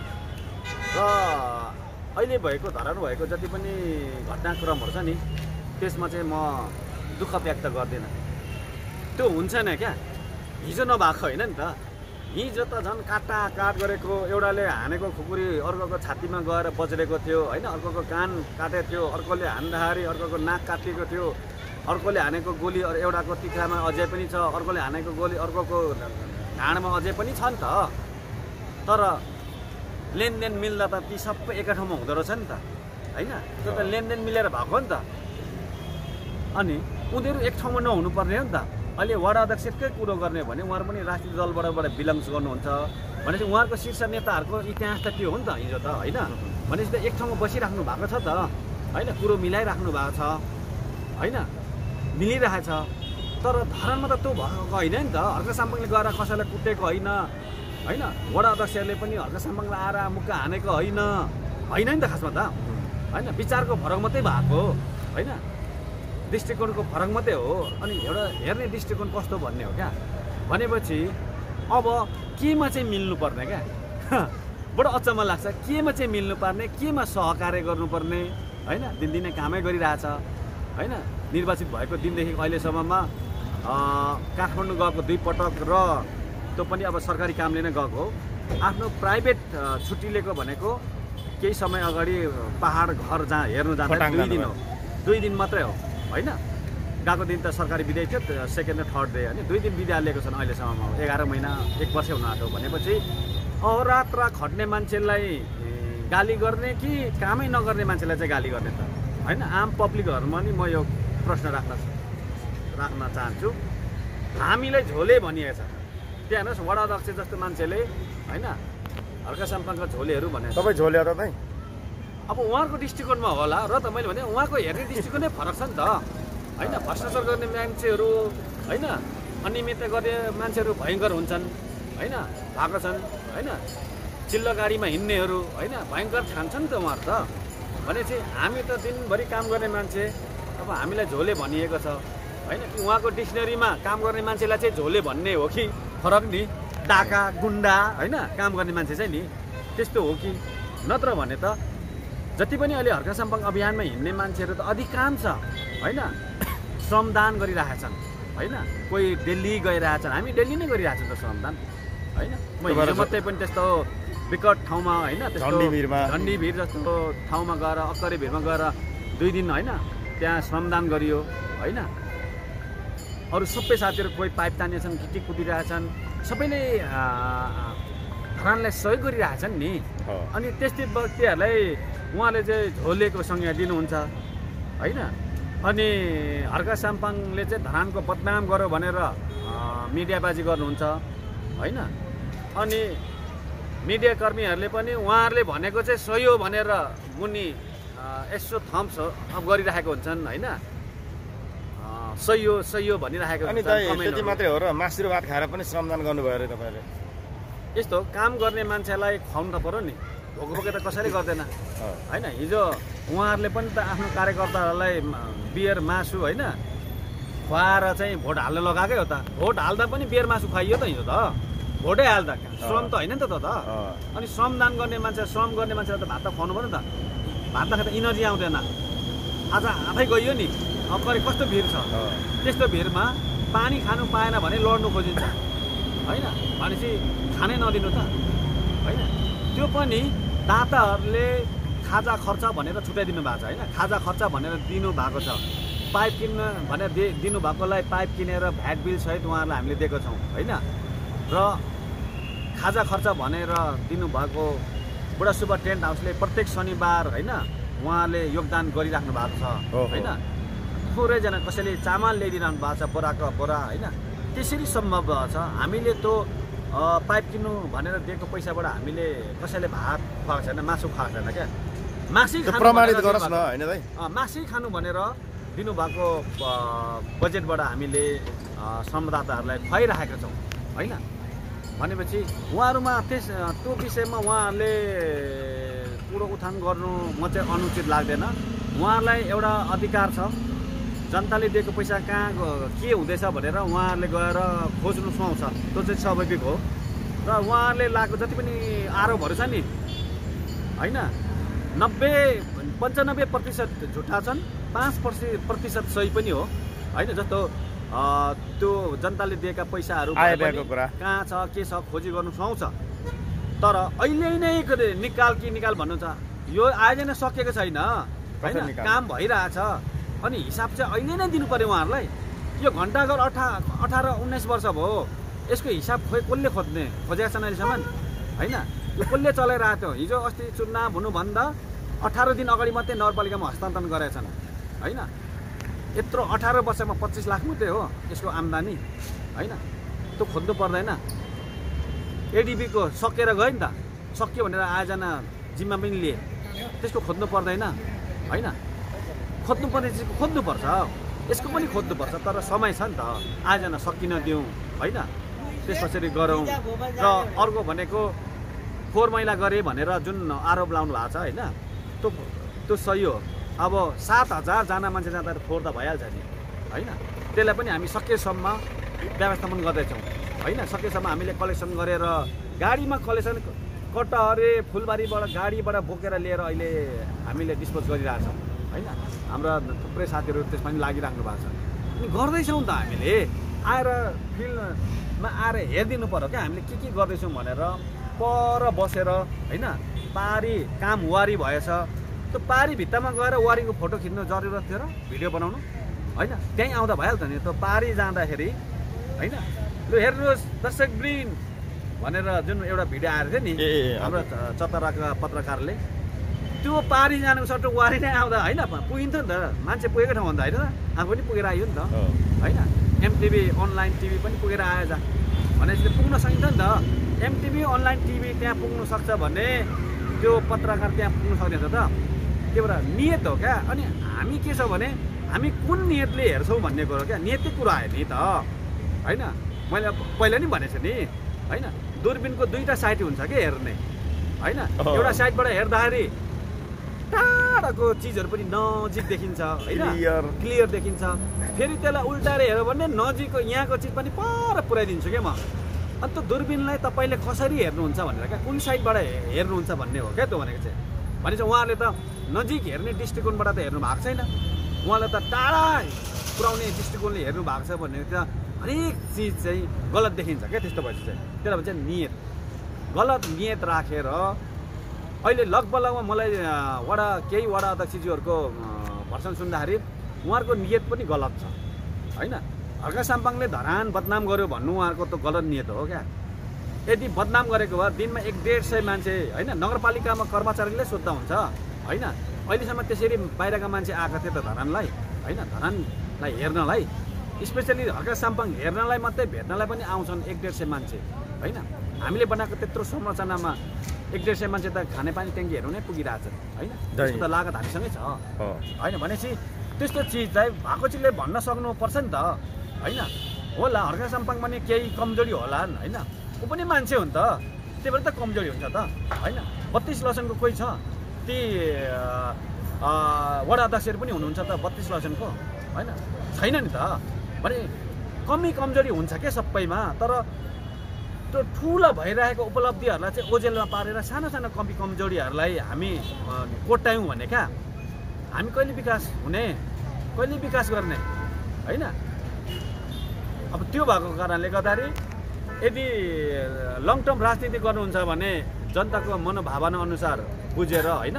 र अहिले भएको धरान भएको जति पनि घटनाक्रमहरू छ नि त्यसमा चाहिँ म दुःख व्यक्त गर्दिनँ। त्यो हुन्छ नि क्या, हिजो नभएको होइन नि त। हिजो त झन् काट गरेको, एउटाले हानेको खुकुरी अर्कोको छातीमा गएर बज्रेको थियो होइन, अर्कोको कान काटेको थियो, अर्कोले हान्दाखेरि अर्कोको नाक काटिएको थियो, अर्कोले हानेको गोली एउटाको तिखामा अझै पनि छ, अर्कोले हानेको गोली अर्कोको ढाडमा अझै पनि छ नि त। तर लेनदेन मिल्दा त ती सबै एकै ठाउँमा हुँदो रहेछ नि त होइन। त्यो त लेनदेन मिलेर भएको नि त। अनि उनीहरू एक ठाउँमा नहुनुपर्ने हो नि त। अहिले वडा अध्यक्षकै कुरो गर्ने भने उहाँहरू पनि राजनीतिक दलबाट बिलङ्स गर्नुहुन्छ भनेपछि उहाँहरूको शीर्ष नेताहरूको इतिहास त त्यो हो नि त हिजो त होइन। भनेपछि त एक ठाउँमा बसिराख्नु भएको छ त होइन, कुरो मिलाइराख्नु भएको छ होइन, मिलिरहेछ। तर धरानमा त त्यो भएको होइन नि त। हर्का साम्पाङले गएर कसैलाई कुटेको होइन होइन, वडा अध्यक्षहरूले पनि हर्का साम्पाङलाई आएर मुक्का हानेको होइन नि त खासमा त होइन। विचारको फरक मात्रै भएको होइन, दृष्टिकोणको फरक मात्रै हो। अनि एउटा हेर्ने दृष्टिकोण कस्तो भन्ने हो क्या। भनेपछि अब केमा चाहिँ मिल्नुपर्ने क्या बडो अचम्म लाग्छ। केमा चाहिँ मिल्नुपर्ने, केमा सहकार्य गर्नुपर्ने होइन। दिनदिनै कामै गरिरहेछ होइन। निर्वाचित भएको दिनदेखि अहिलेसम्ममा काठमाडौँ गएको 2 पटक र त्यो पनि अब सरकारी कामले नै गएको हो। आफ्नो प्राइभेट छुट्टी लिएको भनेको केही समय अगाडि पहाड घर जहाँ हेर्नु जाँदा 2 दिन हो, 2 दिन मात्रै हो होइन। गएको दिन त सरकारी बिदा थियो, सेकेन्ड र थर्ड डे होइन। 2 दिन बिदा लिएको छन् अहिलेसम्ममा, 11 महिना 1 वर्ष हुन आँट्यो। भनेपछि अहोरात्र खट्ने मान्छेलाई गाली गर्ने कि कामै नगर्ने मान्छेलाई चाहिँ गाली गर्ने त होइन। आम पब्लिकहरूमा नि म यो प्रश्न राख्न चाहन्छु। हामीलाई झोले भनिएको छ त्यहाँ हेर्नुहोस्, वडा अध्यक्ष जस्तो मान्छेले होइन हर्का साम्पाङका झोलेहरू भने तपाईँ झोले हो तपाईँ। अब उहाँहरूको दृष्टिकोणमा होला र त मैले भने उहाँको हेर्ने दृष्टिकोणै फरक छ नि त होइन। भ्रष्टाचार गर्ने मान्छेहरू होइन, अनियमितता गर्ने मान्छेहरू भयङ्कर हुन्छन् होइन, भएको छन् होइन। चिल्लो गाडीमा हिँड्नेहरू होइन भयङ्कर ठान्छन् त उहाँहरू त। भनेपछि हामी त दिनभरि काम गर्ने मान्छे, अब हामीलाई झोले भनिएको छ होइन। उहाँको डिक्सनरीमा काम गर्ने मान्छेलाई चाहिँ झोले भन्ने हो कि फरक नि, डाका गुन्डा होइन काम गर्ने मान्छे चाहिँ नि त्यस्तो हो कि। नत्र भने त जति पनि अहिले हर्का साम्पाङ अभियानमा हिँड्ने मान्छेहरू त अधिकांश होइन श्रमदान गरिरहेछन् होइन। कोही दिल्ली गइरहेछन्, हामी दिल्ली नै गरिरहेछौँ त श्रमदान होइन। म हिजो मात्रै पनि त्यस्तो विकट ठाउँमा होइन, त्यस्तो झन्डीभिर जस्तो ठाउँमा गएर अक्करे भिरमा गएर 2 दिन होइन त्यहाँ श्रमदान गरियो होइन। अरू सबै साथीहरू कोही पाइप तानेछन्, गिटी कुदिरहेछन्, सबैले धरानलाई सहयोग गरिरहेछन् नि। अनि त्यस्तै व्यक्तिहरूलाई उहाँले चाहिँ झोलेको संज्ञा दिनुहुन्छ होइन। अनि हर्का साम्पाङले चाहिँ धरानको बदनाम गर्यो भनेर मिडियाबाजी गर्नुहुन्छ होइन। अनि मिडियाकर्मीहरूले पनि उहाँहरूले भनेको चाहिँ सही हो भनेर मुनि यसो थम्स अप गरिरहेको हुन्छन् होइन। सही हो भनिरहेको अनि त्यति मात्रै हो र मासुरो भात खाएर पनि श्रमदान गर्नुभयो अरे तपाईँले। यस्तो काम गर्ने मान्छेलाई खुवाउनु त पर्यो नि, भोकै त कसैले गर्दैन होइन। हिजो उहाँहरूले पनि त आफ्नो कार्यकर्ताहरूलाई बियर मासु होइन खुवाएर चाहिँ भोट हाल्न लगाएकै हो त। भोट हाल्दा पनि बियर मासु खुवाइयो त हिजो त, भोटै हाल्दा श्रम त होइन नि त। अनि श्रमदान गर्ने मान्छे, श्रम गर्ने मान्छेलाई त भात त खुवाउनु पर्यो नि त। भात त खाँदा इनर्जी आउँदैन। आज आफै गइयो नि, अगाडि कस्तो भिड छ, त्यस्तो भिडमा पानी खानु पाएन भने लड्नु खोजिन्छ होइन। भनेपछि खानै नदिनु त होइन। त्यो पनि दाताहरूले खाजा खर्च भनेर छुट्याइदिनु भएको छ होइन। खाजा खर्च भनेर दिनुभएको छ, पाइप किन्न भनेर दिनुभएकोलाई पाइप किनेर भ्याट बिल सहित उहाँहरूलाई हामीले दिएको छौँ होइन। र खाजा खर्च भनेर दिनुभएको बुढासुब्बा टेन्ट हाउसले प्रत्येक शनिबार होइन उहाँले योगदान गरिराख्नु भएको छ होइन। थोरैजना कसैले चामल ल्याइदिइरहनु भएको छ, बोराको बोरा होइन। त्यसरी सम्भव छ। हामीले त्यो पाइप किन्नु भनेर दिएको पैसाबाट हामीले कसैले भात खुवाएको छैन, मासु खुवाएको छैन क्या। मासु प्रमाणित गरोस् न होइन दाइ। मासु खानु भनेर दिनुभएको बजेटबाट हामीले श्रमदाताहरूलाई खुवाइराखेका छौँ होइन। भनेपछि उहाँहरूमा त्यो विषयमा उहाँहरूले कुरो उठान गर्नु म चाहिँ अनुचित लाग्दैन। उहाँहरूलाई एउटा अधिकार छ, जनताले दिएको पैसा कहाँ के हुँदैछ भनेर उहाँहरूले गएर खोज्नु सुहाउँछ, त्यो चाहिँ स्वाभाविक हो। र उहाँहरूले लगाएको जति पनि आरोपहरू छ नि होइन, 95% झुटा छन्, 5% सही पनि हो होइन। जस्तो त्यो जनताले दिएका पैसाहरू कहाँ छ के छ खोजी गर्नु सुहाउँछ। तर अहिले नै निकाल भन्नुहुन्छ, यो आयोजना सकेको छैन होइन, काम भइरहेछ। अनि हिसाब चाहिँ अहिले नै दिनु पर्यो उहाँहरूलाई। यो घन्टाघर 18-19 वर्ष भयो, यसको हिसाब कसले खोजेको छन् अहिलेसम्म होइन। यो कसले चलाइरहेको थियो। हिजो अस्ति चुनाव हुनुभन्दा 18 दिन अगाडि मात्रै नगरपालिकामा हस्तान्तरण गरेका छन् होइन। यत्रो 18 वर्षमा 25 लाख मात्रै हो यसको आम्दानी होइन। त्यो खोज्नु पर्दैन। एडिबीको सकेर गयो नि त, सक्यो भनेर आयोजना जिम्मा पनि लिए, त्यसको खोज्नु पर्दैन होइन। खोज्नुपर्ने चिजको खोज्नुपर्छ, यसको पनि खोज्नुपर्छ। तर समय छ नि त, आयोजना सकिन दिउँ होइन, त्यसपछि गरौँ। र अर्को भनेको फोहोर मैला गरे भनेर जुन आरोप लाउनु भएको छ होइन, त्यो सही हो। अब 7,000 जना मान्छे जाँदा फोहोर त भइहाल्छ नि होइन। त्यसलाई पनि हामी सकेसम्म व्यवस्थापन गर्दैछौँ होइन। सकेसम्म हामीले कलेक्सन गरेर गाडीमा कलेक्सन कटहरे फुलबारीबाट गाडीबाट बोकेर लिएर अहिले हामीले डिस्पोज गरिरहेछौँ होइन। हाम्रा थुप्रै साथीहरू त्यसमा पनि लागिराख्नु भएको छ। अनि गर्दैछौँ त हामीले, आएर फिल्डमा आएर हेरिदिनु पर्यो क्या हामीले के गर्दैछौँ भनेर। पर बसेर होइन पारी काम वारी भएछ, त्यो पारी भित्तामा गएर वारीको फोटो खिच्नु जरुरत थियो र भिडियो बनाउनु होइन। त्यहीँ आउँदा भइहाल्छ नि। त्यो पारी जाँदाखेरि होइन, लु हेर्नुहोस् दर्शकवृन्द भनेर जुन एउटा भिडियो आएर थियो नि हाम्रो चतराका पत्रकारले, त्यो पारी जानुको सट्टो वारी नै आउँदा होइन पुगिन्थ्यो नि त। मान्छे पुगेको ठाउँ भन्दा होइन, आफू पनि पुगेर आयो नि त होइन। एमटिभी अनलाइन टिभी पनि पुगेर आएछ भनेपछि पुग्न सकिन्छ नि त। एमटिभी अनलाइन टिभी त्यहाँ पुग्नु सक्छ भने त्यो पत्रकार त्यहाँ पुग्नु सक्दैन त। त्यो भएर नियत हो क्या। अनि हामी के छ भने हामी कुन नियतले हेर्छौँ भन्ने कुरो क्या, नियतकै कुरा आयो नि त होइन। मैले पहिला नि भनेको छु नि होइन, दूरबिनको 2टा साइड हुन्छ कि हेर्ने होइन। एउटा साइडबाट हेर्दाखेरि टाढाको चिजहरू पनि नजिक देखिन्छ होइन, क्लियर देखिन्छ। फेरि त्यसलाई उल्टाएर हेऱ्यो भने नजिकको यहाँको चिज पनि पर पुऱ्याइदिन्छु क्या म। अनि त्यो दूरबिनलाई तपाईँले कसरी हेर्नुहुन्छ भनेर क्या, कुन साइडबाट हेर्नुहुन्छ भन्ने हो क्या त्यो भनेको चाहिँ। भनेपछि उहाँहरूले त नजिक हेर्ने दृष्टिकोणबाट त हेर्नु भएको छैन, उहाँले त टाढा पुऱ्याउने दृष्टिकोणले हेर्नु भएको छ भन्ने त हरेक चिज चाहिँ गलत देखिन्छ क्या। त्यस्तो भएपछि चाहिँ त्यसलाई भन्छ नियत। गलत नियत राखेर अहिले लगभगमा मलाई केही वडा अध्यक्षज्यूहरूको भर्सन सुन्दाखेरि उहाँहरूको नियत पनि गलत छ होइन। हर्का साम्पाङले धरान बदनाम गर्यो भन्नु उहाँहरूको त गलत नियत हो क्या। यदि बदनाम गरेको भए दिनमा 100-150 मान्छे होइन नगरपालिकामा कर्मचारीले सोद्धा हुन्छ होइन। अहिलेसम्म त्यसरी बाहिरका मान्छे आएका थिए त धरानलाई होइन, धरानलाई हेर्नलाई। स्पेसली हर्का साम्पाङ हेर्नलाई मात्रै भेट्नलाई पनि आउँछन् 100-150 मान्छे होइन। हामीले बनाएको त्यत्रो संरचनामा 100-150 मान्छे त खानेपानी ट्याङ्कीहरू नै पुगिरहेछन् होइन। त्यसको त लागत हामीसँगै छ होइन। भनेपछि त्यस्तो चिज चाहिँ भएको चिजले भन्न सक्नुपर्छ नि त होइन। होला हर्का साम्पाङ पनि केही कमजोरी होला होइन, ऊ पनि मान्छे हो नि त, त्यही भएर त कमजोरी हुन्छ त होइन। 32 लसनको कोही छ, ती वडा अध्यक्षहरू पनि हुनुहुन्छ त 32 लसनको होइन, छैन नि त। भने कमजोरी हुन्छ क्या सबैमा। तर त्यो ठुलो भइरहेको उपलब्धिहरूलाई चाहिँ ओजेलमा पारेर सानो सानो कमजोरीहरूलाई हामी कोट्यायौँ भने क्या हामी कहिले विकास हुने, कहिले विकास गर्ने होइन। अब त्यो भएको कारणले गर्दाखेरि यदि लङ टर्म राजनीति गर्नुहुन्छ भने जनताको मनोभावना अनुसार बुझेर होइन,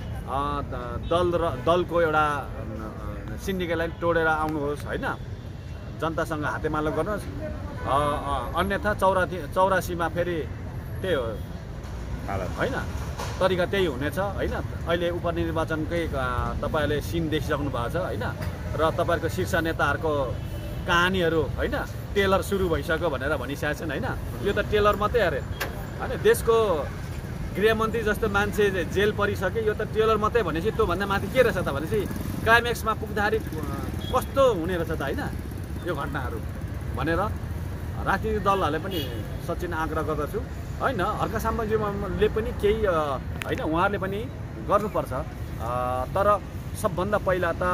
दलको एउटा सिन्डिकेटलाई तोडेर आउनुहोस् होइन, जनतासँग हातेमालो गर्नुहोस्। अन्यथा 84मा फेरि त्यही हो होइन। तरिका त्यही हुनेछ होइन। अहिले उपनिर्वाचनकै तपाईँहरूले सिन देखिसक्नु भएको छ होइन, र तपाईँहरूको शीर्ष नेताहरूको कहानीहरू होइन टेलर सुरु भइसक्यो भनेर भनिसकेको छन् होइन। यो त टेलर मात्रै अरे होइन, देशको गृहमन्त्री जस्तो मान्छे जेल परिसक्यो, यो त टेलर मात्रै भनेपछि त्योभन्दा माथि के रहेछ त भनेपछि क्लाइमेक्समा पुग्दाखेरि कस्तो हुने रहेछ त होइन यो घटनाहरू भनेर राजनीतिक दलहरूले पनि सचिन आग्रह गर्दछु होइन। हर्का साम्बाज्यूले पनि केही होइन उहाँहरूले पनि गर्नुपर्छ, तर सबभन्दा पहिला त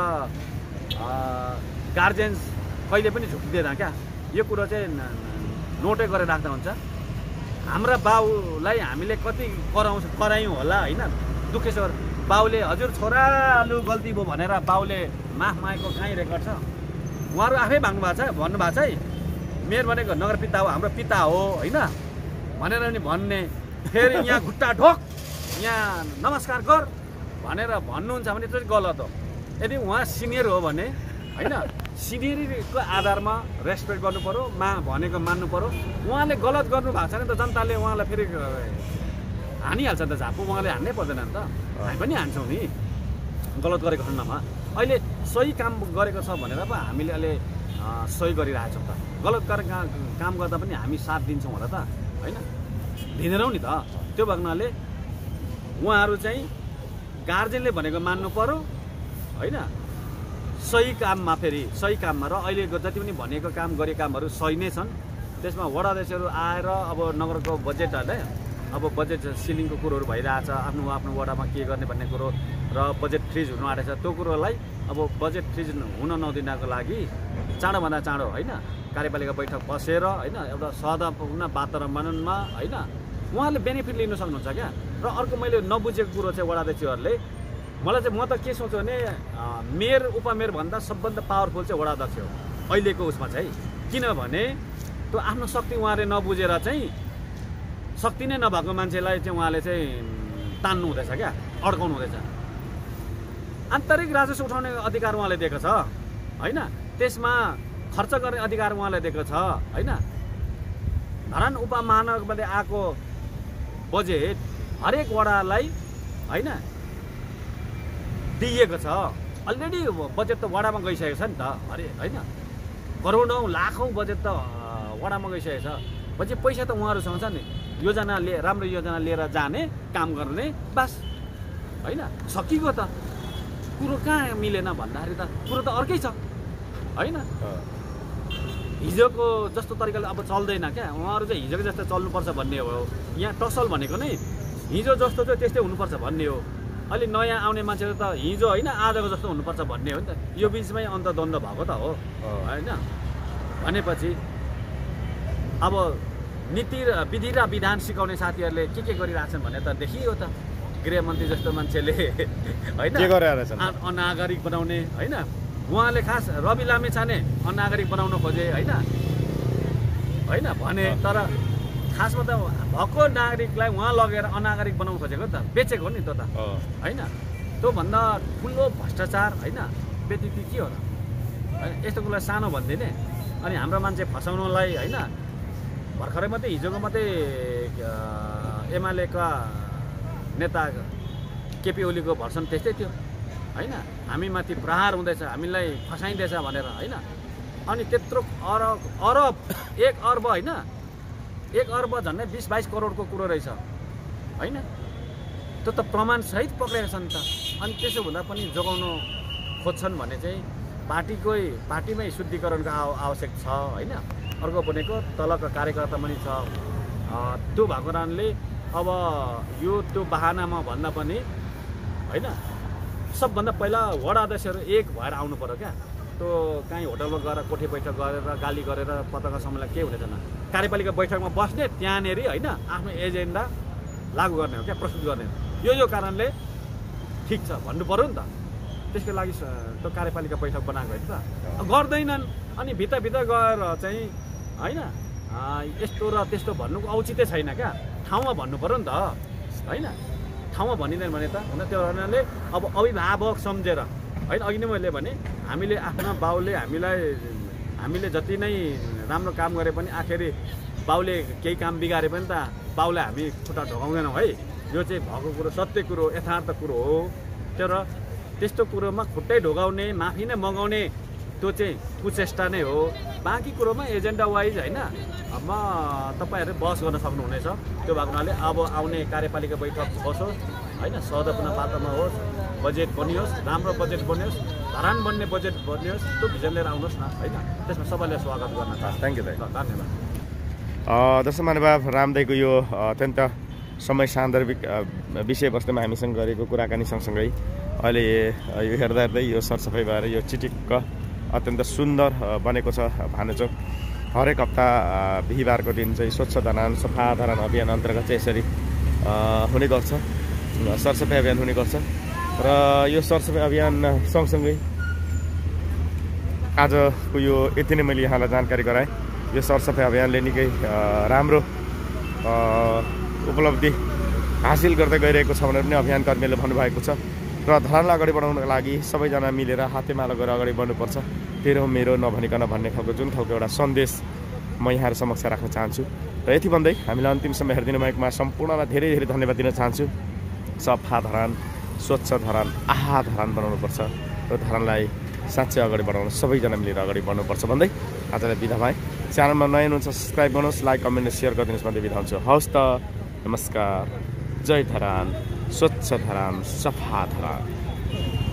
गार्जेन्स कहिले पनि झुक्दैन क्या, यो कुरो चाहिँ नोटै गरेर राख्दा हुन्छ। हाम्रा बाउलाई हामीले कति करायौँ होला होइन, दुखेश्वर बाउले हजुर छोरालु गल्ती भयो भनेर बाउले माफ मागेको कहीँ रेकर्ड छ? उहाँहरू आफै भन्नुभएको छ है, मेरो भनेको नगरपिता हो, हाम्रो पिता हो होइन भनेर नि भन्ने, फेरि यहाँ खुट्टा ढोक यहाँ नमस्कार गर भनेर भन्नुहुन्छ भने चाहिँ गलत हो। यदि उहाँ सिनियर हो भने होइन सिनियरको आधारमा रेस्पेक्ट गर्नु पऱ्यो, भनेको मान्नु पऱ्यो। उहाँले गलत गर्नुभएको छ भने त जनताले उहाँलाई फेरि हानिहाल्छ नि त, झापु उहाँले हान्नै पर्दैन नि त, हामी पनि हान्छौँ नि गलत गरेको खण्डमा। अहिले सही काम गरेको छ भनेर पो हामीले अहिले सही गरिरहेछौँ त, गलत काम गर्दा पनि हामी साथ दिन्छौँ होला त होइन, दिँदैनौँ नि त। त्यो भन्नाले उहाँहरू चाहिँ गार्जेनले भनेको मान्नु पऱ्यो होइन, सही काममा फेरि सही काममा, र अहिलेको जति पनि भनेको काम गरेको कामहरू सही नै छन्। त्यसमा वडा अध्यक्षहरू आएर अब नगरको बजेटहरूले अब बजेट सिलिङको कुरोहरू भइरहेछ, आफ्नो वडामा के गर्ने भन्ने कुरो र बजेट फ्रिज हुनु आँटेछ, त्यो कुरोलाई अब बजेट फ्रिज हुन नदिनको लागि चाँडोभन्दा चाँडो होइन कार्यपालिका बैठक बसेर होइन एउटा सद्भावपूर्ण वातावरणमा होइन उहाँले बेनिफिट लिन सक्नुहुन्छ क्या। र अर्को मैले नबुझेको कुरो चाहिँ वडा अध्यक्षहरूले मलाई चाहिँ म त के सोच्छु भने मेयर उपमेयरभन्दा सबभन्दा पावरफुल चाहिँ वडा अध्यक्ष हो अहिलेको उसमा चाहिँ, किनभने त्यो आफ्नो शक्ति उहाँले नबुझेर चाहिँ शक्ति नै नभएको मान्छेलाई चाहिँ उहाँले चाहिँ तान्नु हुँदैछ क्या, अड्काउनु हुँदैछ। आन्तरिक राजस्व उठाउने अधिकार उहाँले दिएको छ होइन, त्यसमा खर्च गर्ने अधिकार उहाँले दिएको छ होइन। धरान उपमहानगरपालिकाले आएको बजेट हरेक वडालाई होइन दिइएको छ, अलरेडी बजेट त वडामा गइसकेको छ नि त अरे होइन, करोडौँ लाखौँ बजेट त वडामा गइसकेको छ पछि पैसा त उहाँहरूसँग छ नि, योजना राम्रो योजना लिएर जाने काम गर्ने बस होइन। सकिएको त कुरो कहाँ मिलेन भन्दाखेरि त कुरो त अर्कै छ होइन। हिजोको जस्तो तरिकाले अब चल्दैन क्या, उहाँहरू चाहिँ हिजोको जस्तो चल्नुपर्छ भन्ने हो। यहाँ टसल भनेको नै हिजो जस्तो चाहिँ त्यस्तै हुनुपर्छ भन्ने हो। अलि नयाँ आउने मान्छेहरू त हिजो होइन आजको जस्तो हुनुपर्छ भन्ने हो नि त, यो बिचमै अन्तद्वन्द भएको त हो होइन। भनेपछि अब नीति र विधि र विधान सिकाउने साथीहरूले के गरिरहेछन् भने त देखियो त, गृहमन्त्री जस्तो मान्छेले होइन अनागरिक बनाउने होइन, उहाँले खास रवि लामेछाने अनागरिक बनाउन खोजे होइन भने, तर खासमा त भएको नागरिकलाई उहाँ लगेर अनागरिक बनाउन खोजेको नि त, बेचेको नि त होइन। त्योभन्दा ठुलो भ्रष्टाचार होइन व्यक्ति के हो र, यस्तो कुरालाई सानो भनिदिने। अनि हाम्रो मान्छे फसाउनलाई होइन भर्खरै मात्रै हिजोको मात्रै एमालेका नेता केपी ओलीको भर्सन त्यस्तै थियो होइन, हामीमाथि प्रहार हुँदैछ, हामीलाई फसाइँदैछ भनेर होइन। अनि त्यत्रो अरब 1 अर्ब होइन, 1 अर्ब झन्डै 20-22 करोडको कुरो रहेछ होइन, त्यो त प्रमाणसहित पक्रेका छन् त। अनि त्यसो हुँदा पनि जोगाउन खोज्छन् भने चाहिँ पार्टीमै शुद्धिकरणको आवश्यक छ होइन। अर्को भनेको तलको कार्यकर्ता पनि छ, त्यो भएको कारणले अब यो त्यो बहानामा भन्दा पनि होइन सबभन्दा पहिला वडा अध्यक्षहरू एक भएर आउनु पर्यो क्या। त्यो कहीँ होटलमा गएर कोठे बैठक गरेर गाली गरेर पत्रकार सम्मेलन केही हुने छैन, कार्यपालिका बैठकमा बस्ने त्यहाँनिर होइन आफ्नो एजेन्डा लागू गर्ने हो क्या, प्रस्तुत गर्ने। यो कारणले ठिक छ भन्नु पऱ्यो नि त, त्यसको लागि त्यो कार्यपालिका बैठक बनाएको होइन त, गर्दैनन्। अनि भित्र गएर चाहिँ होइन यस्तो र त्यस्तो भन्नुको औचित्य छैन क्या, ठाउँमा भन्नु पऱ्यो नि त होइन, ठाउँमा भनिँदैन भने त हुन। त्यो कारणले अब अभिभावक सम्झेर होइन, अघि नै मैले भने हामीले आफ्ना बाउले हामीले जति नै राम्रो काम गरे पनि आखिरी बाउले केही काम बिगारे पनि त बाउलाई हामी खुट्टा ढोकाउँदैनौँ है, यो चाहिँ भएको कुरो सत्य कुरो यथार्थ कुरो हो तर त्यस्तो कुरोमा खुट्टै ढोगाउने माफी नै मगाउने त्यो चाहिँ कुचेष्टा नै हो बाँकी कुरोमा एजेन्डा वाइज होइन अब तपाईँहरू बहस गर्न सक्नुहुनेछ त्यो भएको हुनाले अब आउने कार्यपालिका बैठक बसोस् होइन सदपना पात्रमा होस् बजेट बनियोस् राम्रो बजेट बनियोस् धरान बन्ने बजेट बनियोस् त्यो भिजन लिएर आउनुहोस् न होइन त्यसमा सबैले स्वागत गर्न चाहन्छु थ्याङ्क यू दाइ धन्यवाद दर्शक महानुभाव रामदाईको यो अत्यन्त समय सान्दर्भिक विषयवस्तुमा हामीसँग गरेको कुराकानी सँगसँगै अहिले यो हेर्दा हेर्दै यो सरसफाइ भएर यो चिटिक्क अत्यन्त सुन्दर बनेको छ भानुचोक हरेक हप्ता बिहिबारको दिन चाहिँ स्वच्छ धरान सफा धरान अभियान अन्तर्गत चाहिँ यसरी हुने गर्छ सरसफाइ अभियान हुने गर्छ र यो सरसफाइ अभियान सँगसँगै आजको यो यति नै मैले यहाँलाई जानकारी गराएँ यो सरसफाइ अभियानले निकै राम्रो उपलब्धि हासिल गर्दै गइरहेको छ भनेर पनि अभियान कर्मीहरूले भन्नुभएको छ र धरानलाई अगाडि बढाउनको लागि सबैजना मिलेर हातेमालो गरेर अगाडि बढ्नुपर्छ तेरो मेरो नभनिकन भन्ने खालको जुन खालको एउटा सन्देश म यहाँहरू समक्ष राख्न चाहन्छु र यति भन्दै हामीलाई अन्तिमसम्म हेरिदिनु भएकोमा सम्पूर्णलाई धेरै धेरै धन्यवाद दिन चाहन्छु सफा धरान स्वच्छ धरान आहा धरान बनाउनुपर्छ र धरानलाई साँच्चै अगाडि बढाउन सबैजना मिलेर अगाडि बढ्नुपर्छ भन्दै आजलाई बिदा भएँ च्यानलमा नयाँ हुनुहुन्छ सब्सक्राइब गर्नुहोस् लाइक कमेन्ट र सेयर गरिदिनुहोस् भन्दै बिदा हुन्छु हवस् त नमस्कार जय धरान स्वच्छ धरान सफा धरान